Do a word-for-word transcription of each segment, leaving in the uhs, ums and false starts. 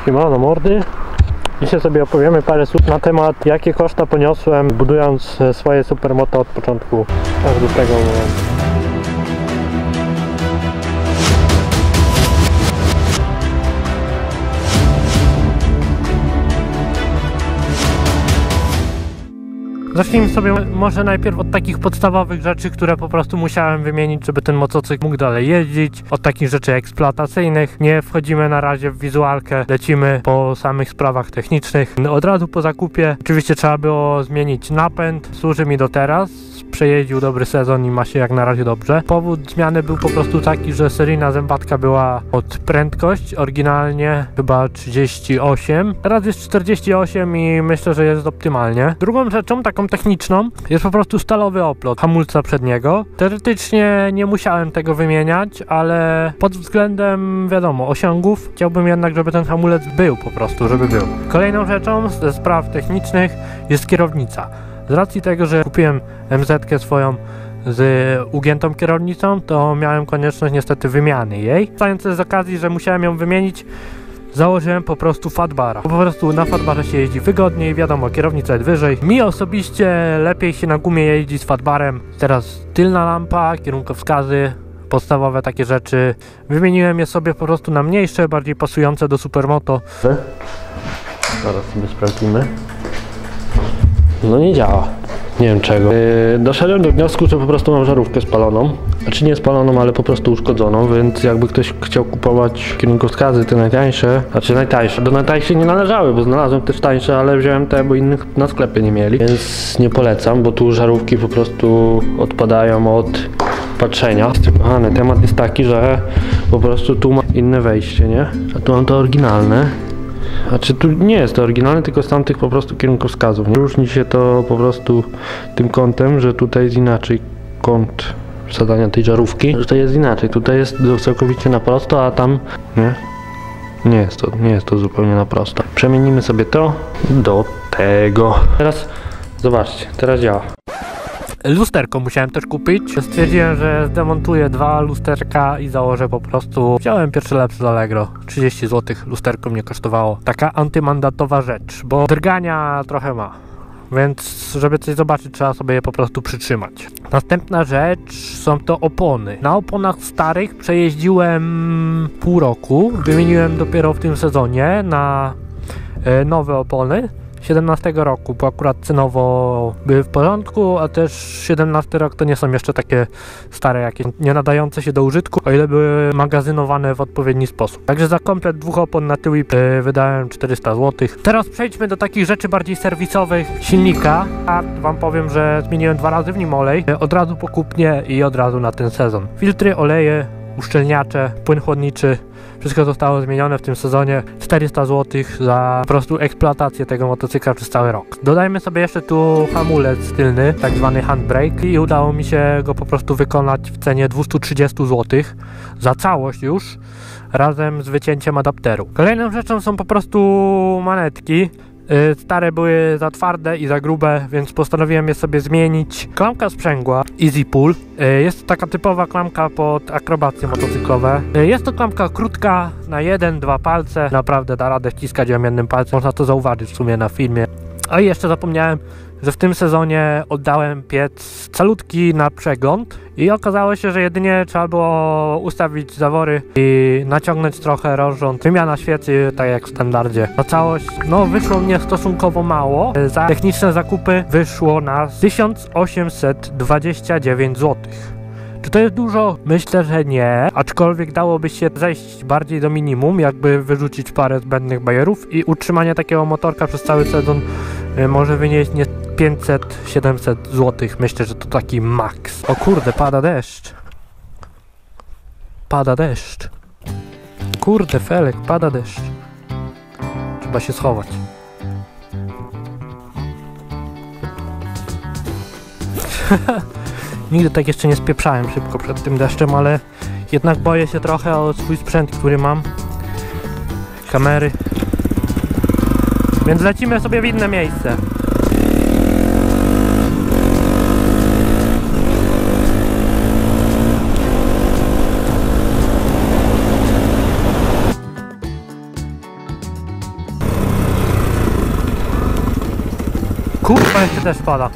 Siemano mordy. Dzisiaj sobie opowiemy parę słów na temat, jakie koszta poniosłem, budując swoje supermoto od początku aż do tego momentu. Zacznijmy sobie może najpierw od takich podstawowych rzeczy, które po prostu musiałem wymienić, żeby ten motocykl mógł dalej jeździć. Od takich rzeczy eksploatacyjnych. Nie wchodzimy na razie w wizualkę, lecimy po samych sprawach technicznych. Od razu po zakupie oczywiście trzeba było zmienić napęd. Służy mi do teraz. Przejeździł dobry sezon i ma się jak na razie dobrze. Powód zmiany był po prostu taki, że seryjna zębatka była od prędkość, oryginalnie chyba trzydzieści osiem. Teraz jest czterdzieści osiem i myślę, że jest optymalnie. Drugą rzeczą, taką techniczną, jest po prostu stalowy oplot hamulca przedniego. Teoretycznie nie musiałem tego wymieniać, ale pod względem, wiadomo, osiągów chciałbym jednak, żeby ten hamulec był po prostu, żeby był. Kolejną rzeczą ze spraw technicznych jest kierownica. Z racji tego, że kupiłem em zetkę swoją z ugiętą kierownicą, to miałem konieczność niestety wymiany jej. Stając z okazji, że musiałem ją wymienić, założyłem po prostu fatbara. Po prostu na fatbarze się jeździ wygodniej, wiadomo, kierownica jest wyżej. Mi osobiście lepiej się na gumie jeździ z fatbarem. Teraz tylna lampa, kierunkowskazy, podstawowe takie rzeczy. Wymieniłem je sobie po prostu na mniejsze, bardziej pasujące do supermoto. Zaraz sobie sprawdzimy. No nie działa. Nie wiem czego. Yy, doszedłem do wniosku, że po prostu mam żarówkę spaloną. Znaczy nie spaloną, ale po prostu uszkodzoną, więc jakby ktoś chciał kupować kierunkowskazy, te najtańsze, znaczy najtańsze, do najtańszych nie należały, bo znalazłem też tańsze, ale wziąłem te, bo innych na sklepie nie mieli, więc nie polecam, bo tu żarówki po prostu odpadają od patrzenia. Kochany, temat jest taki, że po prostu tu ma inne wejście, nie? A tu mam to oryginalne. Znaczy tu nie jest to oryginalne, tylko z tamtych po prostu kierunkowskazów. Nie różni się to po prostu tym kątem, że tutaj jest inaczej kąt wsadzania tej żarówki. Tutaj jest inaczej, tutaj jest całkowicie na prosto, a tam nie. Nie jest to, nie jest to zupełnie na prosto. Przemienimy sobie to do tego. Teraz zobaczcie, teraz działa. Lusterko musiałem też kupić. Stwierdziłem, że zdemontuję dwa lusterka i założę po prostu. Wziąłem pierwszy lepszy z Allegro. trzydzieści złotych lusterko mnie kosztowało. Taka antymandatowa rzecz, bo drgania trochę ma. Więc żeby coś zobaczyć, trzeba sobie je po prostu przytrzymać. Następna rzecz są to opony. Na oponach starych przejeździłem pół roku. Wymieniłem dopiero w tym sezonie na e, nowe opony siedemnastego roku, bo akurat cenowo były w porządku, a też siedemnasty rok to nie są jeszcze takie stare jakieś, nie nadające się do użytku, o ile były magazynowane w odpowiedni sposób. Także za komplet dwóch opon na tył i yy, wydałem czterysta złotych. Teraz przejdźmy do takich rzeczy bardziej serwisowych silnika. A wam powiem, że zmieniłem dwa razy w nim olej, yy, od razu po kupnie i od razu na ten sezon. Filtry, oleje, uszczelniacze, płyn chłodniczy. Wszystko zostało zmienione w tym sezonie. czterysta złotych za po prostu eksploatację tego motocykla przez cały rok. Dodajmy sobie jeszcze tu hamulec tylny, tak zwany handbrake, i udało mi się go po prostu wykonać w cenie dwieście trzydzieści złotych za całość już, razem z wycięciem adapteru. Kolejną rzeczą są po prostu manetki. Stare były za twarde i za grube, więc postanowiłem je sobie zmienić. Klamka sprzęgła Easy Pull. Jest to taka typowa klamka pod akrobacje motocyklowe. Jest to klamka krótka, na jeden, dwa palce. Naprawdę da radę wciskać ją jednym palcem. Można to zauważyć w sumie na filmie. A i jeszcze zapomniałem, że w tym sezonie oddałem piec calutki na przegląd i okazało się, że jedynie trzeba było ustawić zawory i naciągnąć trochę rozrząd. Wymiana świecy, tak jak w standardzie. Na całość, no wyszło mnie stosunkowo mało. Za techniczne zakupy wyszło na tysiąc osiemset dwadzieścia dziewięć złotych. Czy to jest dużo? Myślę, że nie, aczkolwiek dałoby się zejść bardziej do minimum, jakby wyrzucić parę zbędnych bajerów i utrzymanie takiego motorka przez cały sezon może wynieść nie pięćset siedemset złotych. Myślę, że to taki maks. O kurde, pada deszcz. Pada deszcz. Kurde, Felek, pada deszcz. Trzeba się schować. Nigdy tak jeszcze nie spieprzałem szybko przed tym deszczem, ale jednak boję się trochę o swój sprzęt, który mam. Kamery. Więc lecimy sobie w inne miejsce. Kurwa, jeszcze też pada.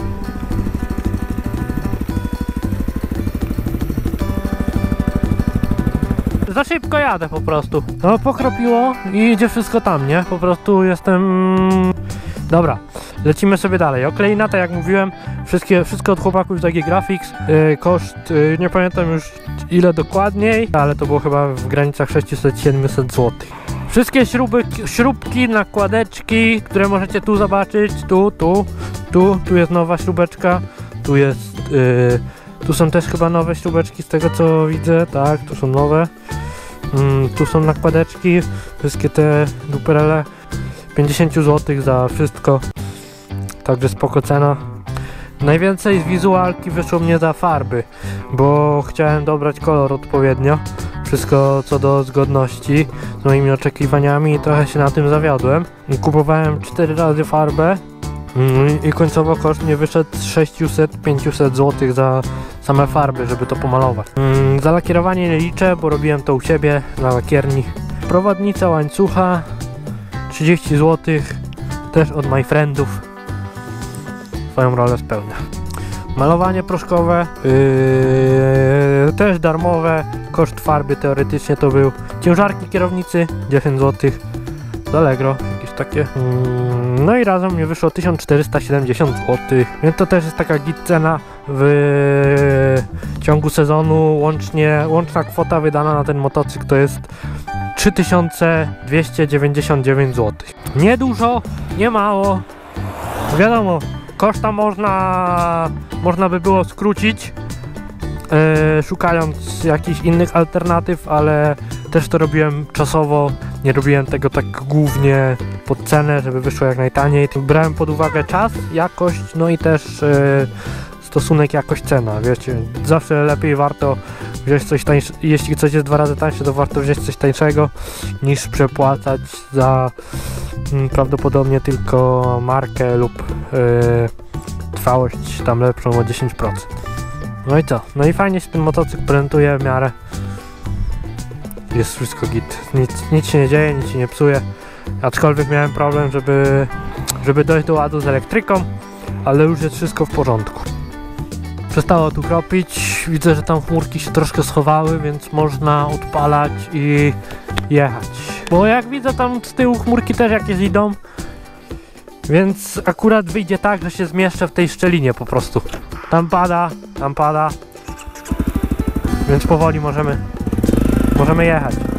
Za szybko jadę po prostu. No pokropiło i idzie wszystko tam, nie? Po prostu jestem... Dobra, lecimy sobie dalej. Okleina, tak jak mówiłem, wszystkie, wszystko od chłopaków z A G Graphics. Yy, koszt, yy, nie pamiętam już ile dokładniej, ale to było chyba w granicach sześćset do siedmiuset złotych. Wszystkie śruby, śrubki, nakładeczki, które możecie tu zobaczyć, tu, tu, tu, tu jest nowa śrubeczka, tu jest... Yy, tu są też chyba nowe śrubeczki z tego co widzę, tak, tu są nowe. Mm, tu są nakładeczki, wszystkie te duperele. pięćdziesiąt złotych za wszystko, także spoko cena. Najwięcej z wizualki wyszło mnie za farby, bo chciałem dobrać kolor odpowiednio. Wszystko co do zgodności z moimi oczekiwaniami i trochę się na tym zawiodłem. Kupowałem cztery razy farbę i końcowo koszt mnie wyszedł sześćset do pięciuset złotych za same farby, żeby to pomalować. Za lakierowanie nie liczę, bo robiłem to u siebie na lakierni. Prowadnica łańcucha trzydzieści złotych, też od my friendów. Swoją rolę spełnia. Malowanie proszkowe, yy, też darmowe, koszt farby teoretycznie to był. Ciężarki kierownicy dziesięć złotych, z Allegro, jakieś takie. Yy, no i razem mi wyszło tysiąc czterysta siedemdziesiąt złotych, więc to też jest taka git cena w ciągu sezonu. Łącznie, łączna kwota wydana na ten motocykl to jest trzy tysiące dwieście dziewięćdziesiąt dziewięć złotych. Nie dużo, nie mało. Wiadomo, koszta można, można by było skrócić, yy, szukając jakichś innych alternatyw, ale też to robiłem czasowo. Nie robiłem tego tak głównie pod cenę, żeby wyszło jak najtaniej. Brałem pod uwagę czas, jakość, no i też yy, stosunek jakość-cena, wiecie. Zawsze lepiej warto wziąć coś tańszego, jeśli coś jest dwa razy tańsze, to warto wziąć coś tańszego niż przepłacać za mm, prawdopodobnie tylko markę lub yy, trwałość tam lepszą o dziesięć procent. No i co? No i fajnie się ten motocykl prezentuje w miarę. Jest wszystko git. Nic, nic się nie dzieje, nic się nie psuje. Aczkolwiek miałem problem, żeby, żeby dojść do ładu z elektryką, ale już jest wszystko w porządku. Przestało tu kropić, widzę, że tam chmurki się troszkę schowały, więc można odpalać i jechać. Bo jak widzę, tam z tyłu chmurki też jakieś idą, więc akurat wyjdzie tak, że się zmieszczę w tej szczelinie po prostu. Tam pada, tam pada, więc powoli możemy, możemy jechać.